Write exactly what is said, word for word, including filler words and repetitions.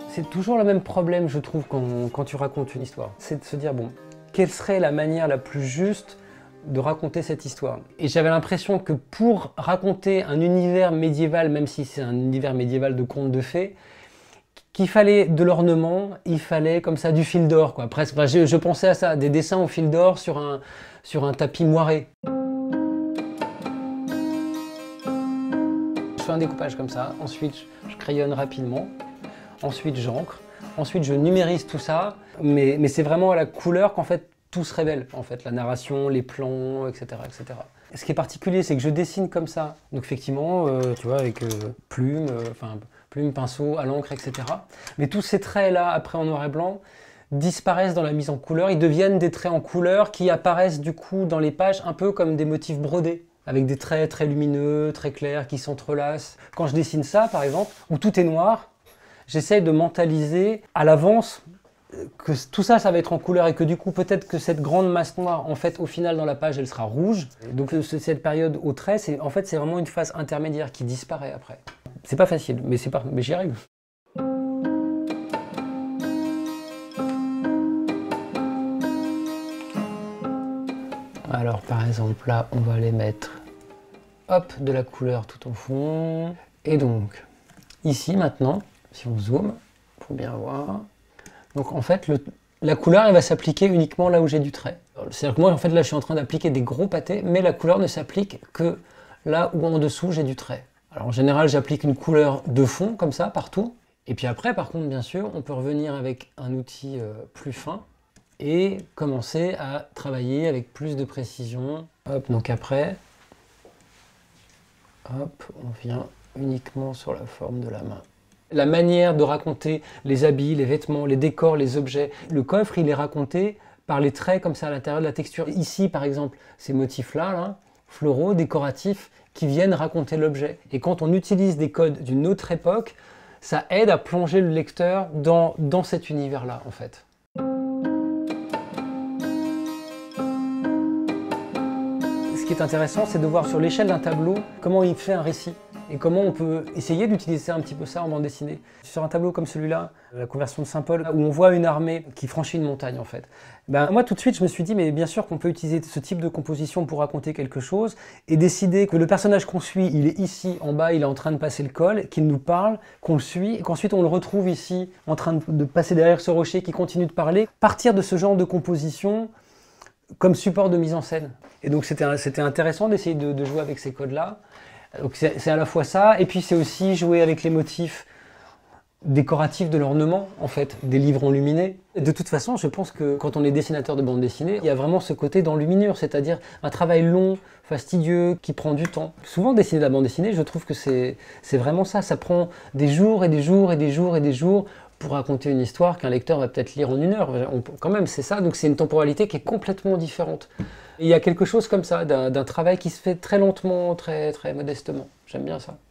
C'est toujours le même problème, je trouve, quand, quand tu racontes une histoire. C'est de se dire, bon, quelle serait la manière la plus juste de raconter cette histoire? Et j'avais l'impression que pour raconter un univers médiéval, même si c'est un univers médiéval de contes de fées, qu'il fallait de l'ornement, il fallait comme ça du fil d'or, quoi. Presque, enfin, je, je pensais à ça, des dessins au fil d'or sur un, sur un tapis moiré. Je fais un découpage comme ça, ensuite je crayonne rapidement, ensuite j'encre, ensuite je numérise tout ça, mais, mais c'est vraiment à la couleur qu'en fait tout se révèle, en fait, la narration, les plans, et cetera, et cetera. Ce qui est particulier, c'est que je dessine comme ça, donc effectivement, euh, tu vois, avec euh, plume, euh, enfin plume, pinceau, à l'encre, et cetera. Mais tous ces traits-là, après en noir et blanc, disparaissent dans la mise en couleur, ils deviennent des traits en couleur qui apparaissent du coup dans les pages un peu comme des motifs brodés, avec des traits très lumineux, très clairs, qui s'entrelacent. Quand je dessine ça, par exemple, où tout est noir, j'essaye de mentaliser à l'avance que tout ça, ça va être en couleur et que du coup, peut-être que cette grande masse noire, en fait, au final, dans la page, elle sera rouge. Donc cette période au trait, c'est, en fait, c'est vraiment une phase intermédiaire qui disparaît après. C'est pas facile, mais, c'est pas, mais j'y arrive. Alors, par exemple, là, on va aller mettre, hop, de la couleur tout au fond. Et donc, ici, maintenant, si on zoome, pour bien voir. Donc, en fait, le, la couleur, elle va s'appliquer uniquement là où j'ai du trait. C'est-à-dire que moi, en fait, là, je suis en train d'appliquer des gros pâtés, mais la couleur ne s'applique que là où en dessous, j'ai du trait. Alors, en général, j'applique une couleur de fond, comme ça, partout. Et puis après, par contre, bien sûr, on peut revenir avec un outil euh, plus fin et commencer à travailler avec plus de précision. Hop, donc après, hop, on vient uniquement sur la forme de la main. La manière de raconter les habits, les vêtements, les décors, les objets. Le coffre, il est raconté par les traits comme ça à l'intérieur de la texture. Ici, par exemple, ces motifs-là, là, floraux, décoratifs, qui viennent raconter l'objet. Et quand on utilise des codes d'une autre époque, ça aide à plonger le lecteur dans, dans cet univers-là, en fait. Ce qui est intéressant, c'est de voir sur l'échelle d'un tableau comment il fait un récit. Et comment on peut essayer d'utiliser un petit peu ça en bande dessinée. Sur un tableau comme celui-là, la conversion de Saint-Paul, où on voit une armée qui franchit une montagne en fait. Ben, moi tout de suite je me suis dit, mais bien sûr qu'on peut utiliser ce type de composition pour raconter quelque chose et décider que le personnage qu'on suit, il est ici en bas, il est en train de passer le col, qu'il nous parle, qu'on le suit, et qu'ensuite on le retrouve ici en train de, de passer derrière ce rocher qui continue de parler. Partir de ce genre de composition comme support de mise en scène. Et donc c'était intéressant d'essayer de, de jouer avec ces codes-là. Donc c'est à la fois ça, et puis c'est aussi jouer avec les motifs décoratifs de l'ornement, en fait, des livres enluminés. De toute façon, je pense que quand on est dessinateur de bande dessinée, il y a vraiment ce côté d'enluminure, c'est-à-dire un travail long, fastidieux, qui prend du temps. Souvent, dessiner de la bande dessinée, je trouve que c'est vraiment ça. Ça prend des jours et des jours et des jours et des jours pour raconter une histoire qu'un lecteur va peut-être lire en une heure. On, quand même, c'est ça. Donc c'est une temporalité qui est complètement différente. Et il y a quelque chose comme ça, d'un travail qui se fait très lentement, très, très modestement. J'aime bien ça.